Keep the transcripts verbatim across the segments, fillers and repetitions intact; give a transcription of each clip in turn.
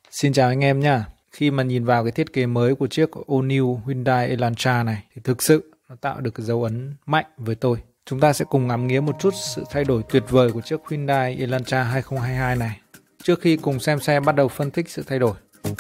Xin chào anh em nha. Khi mà nhìn vào cái thiết kế mới của chiếc All New Hyundai Elantra này thì thực sự nó tạo được cái dấu ấn mạnh với tôi. Chúng ta sẽ cùng ngắm nghía một chút sự thay đổi tuyệt vời của chiếc Hyundai Elantra hai không hai hai này. Trước khi cùng xem xe bắt đầu phân tích sự thay đổi.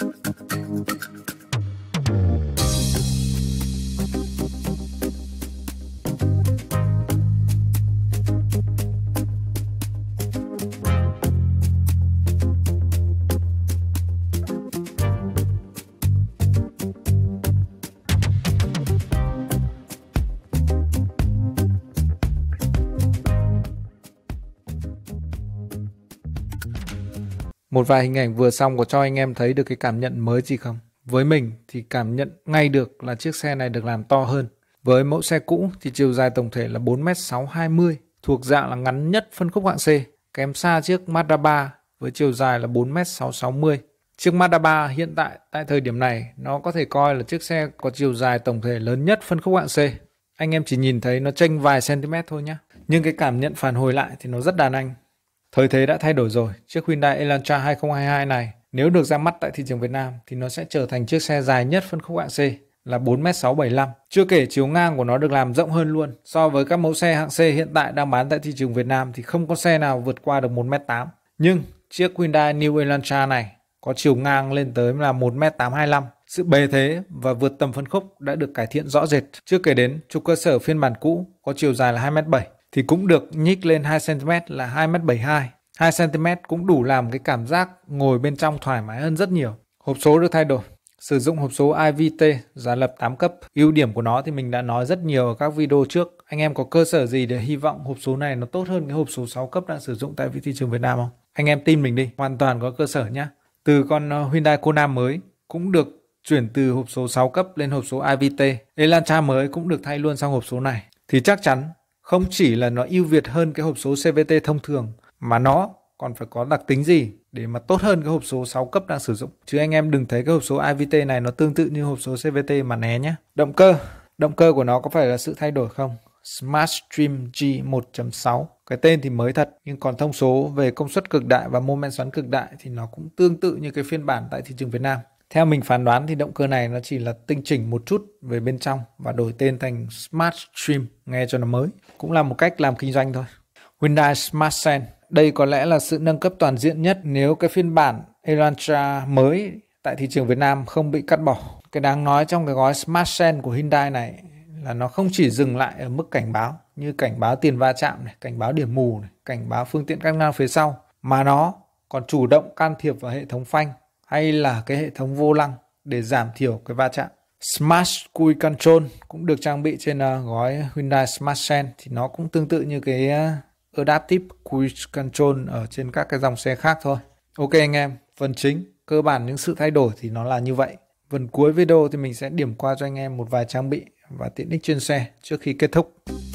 Một vài hình ảnh vừa xong có cho anh em thấy được cái cảm nhận mới gì không? Với mình thì cảm nhận ngay được là chiếc xe này được làm to hơn. Với mẫu xe cũ thì chiều dài tổng thể là bốn mét sáu hai mươi, thuộc dạng là ngắn nhất phân khúc hạng C, kém xa chiếc Mazda ba với chiều dài là bốn mét sáu sáu mươi. Chiếc Mazda ba hiện tại tại thời điểm này nó có thể coi là chiếc xe có chiều dài tổng thể lớn nhất phân khúc hạng C. Anh em chỉ nhìn thấy nó chênh vài cm thôi nhé. Nhưng cái cảm nhận phản hồi lại thì nó rất đàn anh. Thời thế đã thay đổi rồi, chiếc Hyundai Elantra hai không hai hai này nếu được ra mắt tại thị trường Việt Nam thì nó sẽ trở thành chiếc xe dài nhất phân khúc hạng C là bốn mét sáu bảy lăm. Chưa kể chiều ngang của nó được làm rộng hơn luôn. So với các mẫu xe hạng C hiện tại đang bán tại thị trường Việt Nam thì không có xe nào vượt qua được một mét tám. Nhưng chiếc Hyundai New Elantra này có chiều ngang lên tới là một mét tám hai lăm. Sự bề thế và vượt tầm phân khúc đã được cải thiện rõ rệt. Chưa kể đến trục cơ sở phiên bản cũ có chiều dài là hai mét bảy thì cũng được nhích lên hai xăng ti mét là hai mét bảy mươi hai. hai xăng ti mét cũng đủ làm cái cảm giác ngồi bên trong thoải mái hơn rất nhiều. Hộp số được thay đổi. Sử dụng hộp số i vê tê giả lập tám cấp. Ưu điểm của nó thì mình đã nói rất nhiều ở các video trước. Anh em có cơ sở gì để hy vọng hộp số này nó tốt hơn cái hộp số sáu cấp đang sử dụng tại thị trường Việt Nam không? Anh em tin mình đi, hoàn toàn có cơ sở nhé. Từ con Hyundai Kona mới cũng được chuyển từ hộp số sáu cấp lên hộp số i vê tê. Elantra mới cũng được thay luôn sang hộp số này. Thì chắc chắn không chỉ là nó ưu việt hơn cái hộp số xê vê tê thông thường mà nó còn phải có đặc tính gì để mà tốt hơn cái hộp số sáu cấp đang sử dụng. Chứ anh em đừng thấy cái hộp số i vê tê này nó tương tự như hộp số xê vê tê mà né nhé. Động cơ. Động cơ của nó có phải là sự thay đổi không? Smartstream G một chấm sáu. Cái tên thì mới thật nhưng còn thông số về công suất cực đại và mô men xoắn cực đại thì nó cũng tương tự như cái phiên bản tại thị trường Việt Nam. Theo mình phán đoán thì động cơ này nó chỉ là tinh chỉnh một chút về bên trong và đổi tên thành Smartstream nghe cho nó mới. Cũng là một cách làm kinh doanh thôi. Hyundai Smart Sense. Đây có lẽ là sự nâng cấp toàn diện nhất nếu cái phiên bản Elantra mới tại thị trường Việt Nam không bị cắt bỏ. Cái đáng nói trong cái gói Smart Sense của Hyundai này là nó không chỉ dừng lại ở mức cảnh báo như cảnh báo tiền va chạm này, cảnh báo điểm mù này, cảnh báo phương tiện cắt ngang phía sau, mà nó còn chủ động can thiệp vào hệ thống phanh hay là cái hệ thống vô lăng để giảm thiểu cái va chạm. Smart Cruise Control cũng được trang bị trên uh, gói Hyundai Smart Sense thì nó cũng tương tự như cái uh, Adaptive Cruise Control ở trên các cái dòng xe khác thôi. Ok anh em, phần chính, cơ bản những sự thay đổi thì nó là như vậy. Phần cuối video thì mình sẽ điểm qua cho anh em một vài trang bị và tiện ích trên xe trước khi kết thúc.